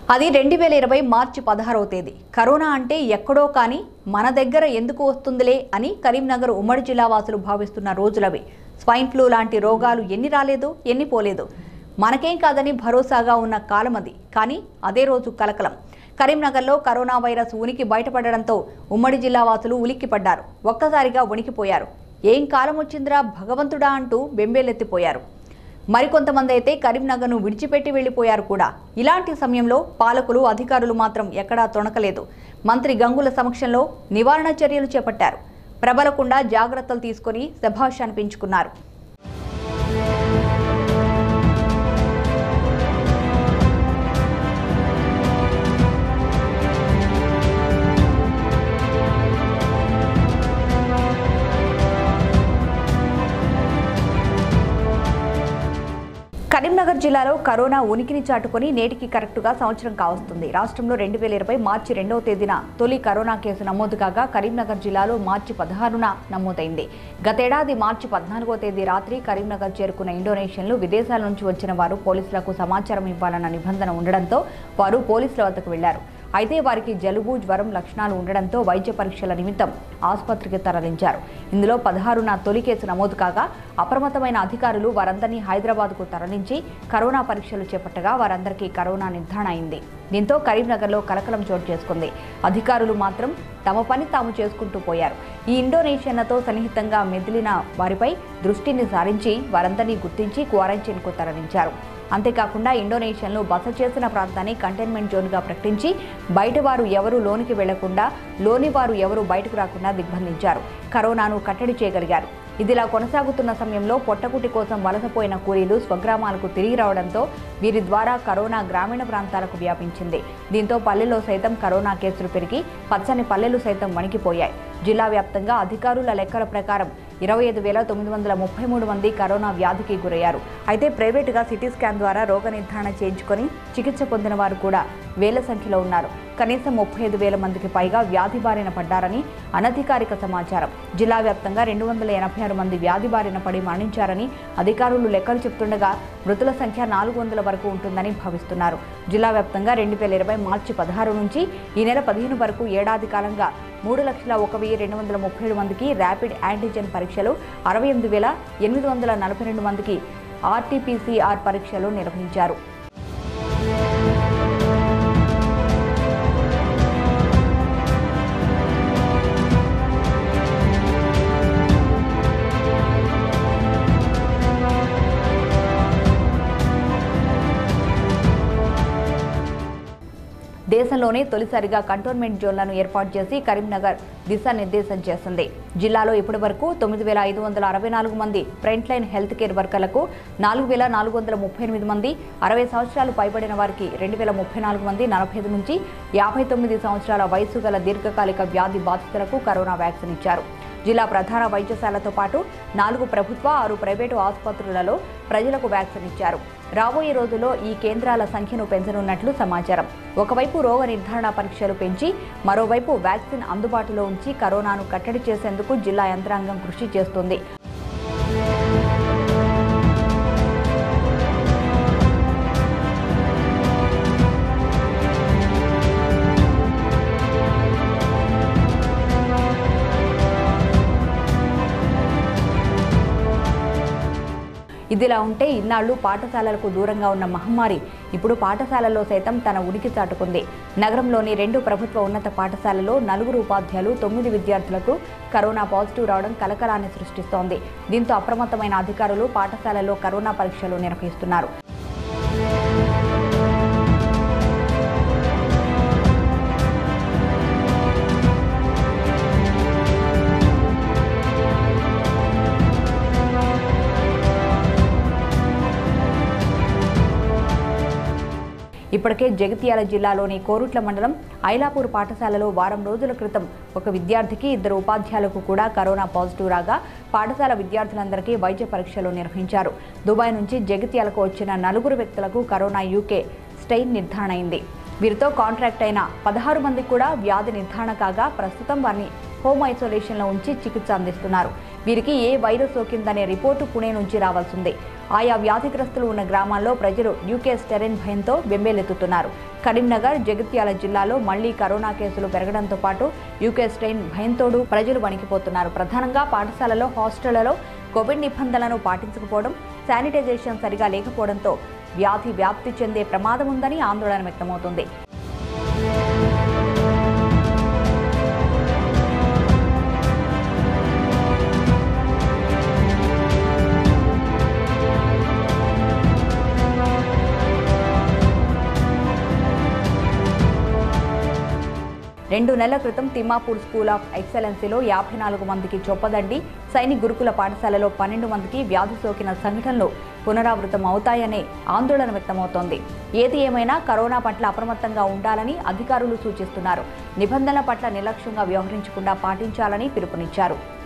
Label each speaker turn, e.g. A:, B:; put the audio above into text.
A: అది 2020 మార్చి 16వ తేదీ. కరోనా అంటే ఎక్కడో కానీ మన దగ్గర ఎందుకు వస్తుందిలే అని కరీంనగర్ ఉమ్మడి జిల్లా వాసులు భావిస్తున్న రోజులవి. స్వైన్ ఫ్లూ లాంటి రోగాలు ఎన్ని రాలేదు, ఎన్ని పోలేదు. మనకేం కాదని భరోసాగా ఉన్న కాలం అది. కానీ అదే రోజు కలకలం. కరీంనగర్లో కరోనా వైరస్ ఉనికి బయటపడడంతో ఉమ్మడి జిల్లా వాసులు ఉలిక్కిపడ్డారు. ఒక్కసారిగా వణికిపోయారు. ఏం కాలం వచ్చిందిరా భగవంతుడా అంటూ బెంబేలెత్తిపోయారు. మరికొంతమంది అయితే కరీంనగర్ను విడిచిపెట్టి వెళ్లిపోయారు కూడా. ఇలాంటి సమయంలో పాలకులు, అధికారులు మాత్రం ఎక్కడా తొణకలేదు. మంత్రి గంగుల సమక్షంలో నివారణ చర్యలు చేపట్టారు. ప్రబలకుండా జాగ్రత్తలు తీసుకుని శభాష్ అనిపించుకున్నారు. కరీంనగర్ జిల్లాలో కరోనా ఉనికిని చాటుకొని నేటికి కరెక్టుగా సంవత్సరం కావస్తుంది. రాష్ట్రంలో 2020 మార్చి 2వ తేదీన తొలి కరోనా కేసు నమోదు కాగా కరీంనగర్ జిల్లాలో మార్చి 16న నమోదైంది. గతేడాది మార్చి 14వ తేదీ రాత్రి కరీంనగర్ చేరుకున్న ఇండోనేషియన్లు విదేశాల నుంచి వచ్చిన వారు పోలీసులకు సమాచారం ఇవ్వాలన్న నిబంధన ఉండడంతో వారు పోలీసుల వద్దకు వెళ్లారు. అయితే వారికి జలుబు, జ్వరం లక్షణాలు ఉండడంతో వైద్య పరీక్షల నిమిత్తం ఆసుపత్రికి తరలించారు. ఇందులో 16న తొలి కేసు నమోదు కాగా అప్రమత్తమైన అధికారులు వారందరినీ హైదరాబాద్కు తరలించి కరోనా పరీక్షలు చేపట్టగా వారందరికీ కరోనా నిర్ధారణ అయింది. దీంతో కరీంనగర్లో కలకలం చోటు చేసుకుంది. అధికారులు మాత్రం తమ పని తాము చేసుకుంటూ పోయారు. ఈ ఇండోనేషియన్లతో సన్నిహితంగా మెదిలిన వారిపై దృష్టిని సారించి వారందరినీ గుర్తించి క్వారంటైన్కు తరలించారు. అంతేకాకుండా ఇండోనేషియన్లు బస చేసిన ప్రాంతాన్ని కంటైన్మెంట్ జోన్గా ప్రకటించి బయట వారు ఎవరూ లోనికి వెళ్లకుండా, లోని వారు ఎవరూ బయటకు రాకుండా దిగ్బంధించారు. కరోనాను కట్టడి చేయగలిగారు. ఇదిలా కొనసాగుతున్న సమయంలో పొట్టకుటి కోసం వలసపోయిన కూలీలు స్వగ్రామాలకు తిరిగి రావడంతో వీరి ద్వారా కరోనా గ్రామీణ ప్రాంతాలకు వ్యాపించింది. దీంతో పల్లెల్లో సైతం కరోనా కేసులు పెరిగి పచ్చని పల్లెలు సైతం వణికిపోయాయి. జిల్లా వ్యాప్తంగా అధికారుల లెక్కల ప్రకారం 25,933 మంది కరోనా వ్యాధికి గురయ్యారు. అయితే ప్రైవేటుగా సిటీ స్కాన్ ద్వారా రోగ నిర్ధారణ చేయించుకొని చికిత్స పొందిన వారు కూడా వేల సంఖ్యలో ఉన్నారు. కనీసం 35,000 మందికి పైగా వ్యాధి బారిన పడ్డారని అనధికారిక సమాచారం. జిల్లా వ్యాప్తంగా 286 మంది వ్యాధి బారిన పడి మరణించారని అధికారులు లెక్కలు చెబుతుండగా మృతుల సంఖ్య 400 వరకు ఉంటుందని భావిస్తున్నారు. జిల్లా వ్యాప్తంగా 2020 మార్చి 16 నుంచి ఈ నెల 15 వరకు ఏడాది కాలంగా 3,01,237 మందికి ర్యాపిడ్ యాంటీజెన్ పరీక్షలు, 68,842 మందికి RT-PCR పరీక్షలు నిర్వహించారు. దేశంలోనే తొలిసారిగా కంటోన్మెంట్ జోన్లను ఏర్పాటు చేసి కరీంనగర్ దిశానిర్దేశం చేసింది. జిల్లాలో ఇప్పటి వరకు 9,564 మంది ఫ్రంట్ లైన్ హెల్త్ కేర్ వర్కర్లకు, 4,438 మంది 60 సంవత్సరాలు పైబడిన వారికి, 2,034 మంది 45 నుంచి 59 సంవత్సరాల వయసు గల దీర్ఘకాలిక వ్యాధి బాధితులకు కరోనా వ్యాక్సిన్ ఇచ్చారు. జిల్లా ప్రధాన వైద్యశాలతో పాటు 4 ప్రభుత్వ, 6 ప్రైవేటు ఆసుపత్రులలో ప్రజలకు వ్యాక్సిన్ ఇచ్చారు. రాబోయే రోజుల్లో ఈ కేంద్రాల సంఖ్యను పెంచనున్నట్లు సమాచారం. ఒకవైపు రోగ నిర్ధారణ పరీక్షలు పెంచి, మరోవైపు వ్యాక్సిన్ అందుబాటులో ఉంచి కరోనాను కట్టడి చేసేందుకు జిల్లా యంత్రాంగం కృషి చేస్తోంది. ఇదిలా ఉంటే ఇన్నాళ్లు పాఠశాలలకు దూరంగా ఉన్న మహమ్మారి ఇప్పుడు పాఠశాలల్లో సైతం తన ఉనికి చాటుకుంది. నగరంలోని 2 ప్రభుత్వ ఉన్నత పాఠశాలలో 4 ఉపాధ్యాయులు, 9 విద్యార్థులకు కరోనా పాజిటివ్ రావడం కలకలాన్ని సృష్టిస్తోంది. దీంతో అప్రమత్తమైన అధికారులు పాఠశాలల్లో కరోనా పరీక్షలు నిర్వహిస్తున్నారు. ఇప్పటికే జగిత్యాల జిల్లాలోని కోరుట్ల మండలం ఐలాపూర్ పాఠశాలలో వారం రోజుల క్రితం ఒక విద్యార్థికి, 2 ఉపాధ్యాయులకు కూడా కరోనా పాజిటివ్ రాగా పాఠశాల విద్యార్థులందరికీ వైద్య పరీక్షలు నిర్వహించారు. దుబాయ్ నుంచి జగిత్యాలకు వచ్చిన 4 వ్యక్తులకు కరోనా యూకే స్టెయిన్ నిర్ధారణ అయింది. వీరితో కాంట్రాక్ట్ అయిన 16 మంది కూడా వ్యాధి నిర్ధారణ కాగా ప్రస్తుతం వారిని హోమ్ ఐసోలేషన్లో ఉంచి చికిత్స అందిస్తున్నారు. వీరికి ఏ వైరస్ సోకిందనే రిపోర్టు పుణె నుంచి రావాల్సిందే. ఆయా వ్యాధిగ్రస్తులు ఉన్న గ్రామాల్లో ప్రజలు న్యూకే స్టెరైన్ భయంతో బెంబేలెత్తుతున్నారు. కరీంనగర్, జగిత్యాల జిల్లాలో మళ్లీ కరోనా కేసులు పెరగడంతో పాటు యూకే స్ట్రెయిన్ భయంతోడు ప్రజలు వణికిపోతున్నారు. ప్రధానంగా పాఠశాలలో, హాస్టళ్లలో కోవిడ్ నిబంధనలను పాటించకపోవడం, శానిటైజేషన్ సరిగా లేకపోవడంతో వ్యాధి వ్యాప్తి చెందే ప్రమాదం ఉందని ఆందోళన వ్యక్తమవుతుంది. రెండు నెలల క్రితం తిమ్మాపూర్ స్కూల్ ఆఫ్ ఎక్సలెన్సీలో 54 మందికి చొప్పదండి, సైనిక్ గురుకుల పాఠశాలలో 12 మందికి వ్యాధి సోకిన సంఘటనలు పునరావృతం అవుతాయనే ఆందోళన వ్యక్తమవుతోంది. ఏది ఏమైనా కరోనా పట్ల అప్రమత్తంగా ఉండాలని అధికారులు సూచిస్తున్నారు. నిబంధనల పట్ల నిర్లక్ష్యంగా వ్యవహరించకుండా పాటించాలని పిలుపునిచ్చారు.